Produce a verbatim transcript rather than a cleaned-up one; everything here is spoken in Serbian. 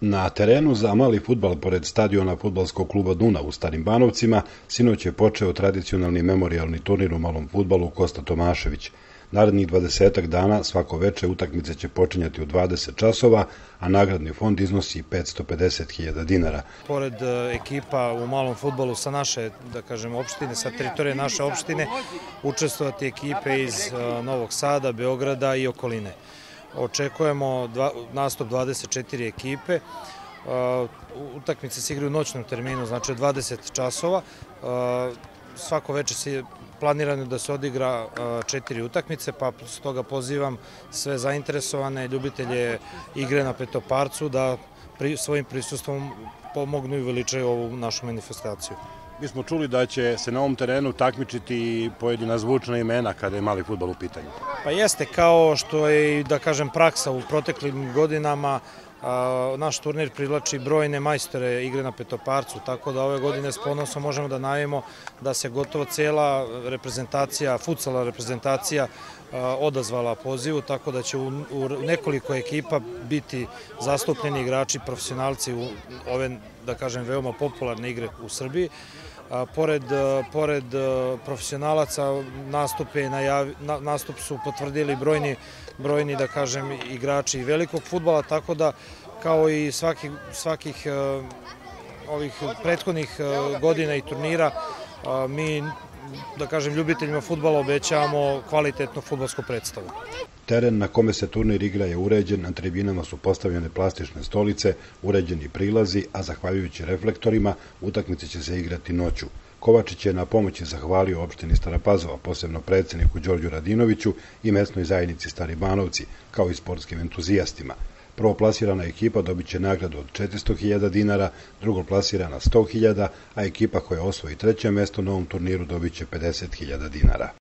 Na terenu za mali fudbal pored stadiona fudbalskog kluba Duna u Starim Banovcima sinoć je počeo tradicionalni memorijalni turnir u malom fudbalu Kosta Tomašević. Narednih dvadesetak dana svako veče utakmice će počinjati u dvadeset časova, a nagradni fond iznosi petsto pedeset hiljada dinara. Pored ekipa u malom fudbalu sa naše, da kažem, opštine, sa teritorije naše opštine, učestvovati ekipe iz Novog Sada, Beograda i okoline. Očekujemo nastup dvadeset četiri ekipe. Utakmice se igraju u noćnom terminu, znači dvadeset časova. Svako večer se planirano da se odigra četiri utakmice, pa stoga pozivam sve zainteresovane ljubitelje igre na petoparcu da svojim prisustvom pomognu i veličaju ovu našu manifestaciju. Mi smo čuli da će se na ovom terenu takmičiti i pojedina zvučna imena kada je mali fudbal u pitanju. Pa jeste, kao što je, da kažem, praksa u proteklim godinama, naš turnir privlači brojne majstore igre na petoparcu, tako da ove godine s ponosom možemo da najavimo da se gotovo cela reprezentacija, futsala reprezentacija odazvala pozivu, tako da će u nekoliko ekipa biti zastupljeni igrači, profesionalci u ove, da kažem, veoma popularne igre u Srbiji. Pored, pored profesionalaca nastup su potvrdili brojni, brojni, da kažem, igrači velikog fudbala, tako da kao i svakih, svakih ovih prethodnih godina i turnira mi, da kažem, ljubiteljima fudbala obećavamo kvalitetnu fudbalsku predstavu. Teren na kome se turnir igra je uređen, na tribinama su postavljene plastične stolice, uređeni prilazi, a zahvaljujući reflektorima utakmice će se igrati noću. Kovačić je na pomoći zahvalio opštini Stara Pazova, posebno predsjedniku Đorđu Radinoviću i mesnoj zajednici Stari Banovci, kao i sportskim entuzijastima. Prvoplasirana ekipa dobit će nagradu od četiristo hiljada dinara, drugoplasirana sto hiljada, a ekipa koja osvoji treće mesto na ovom turniru dobit će pedeset hiljada dinara.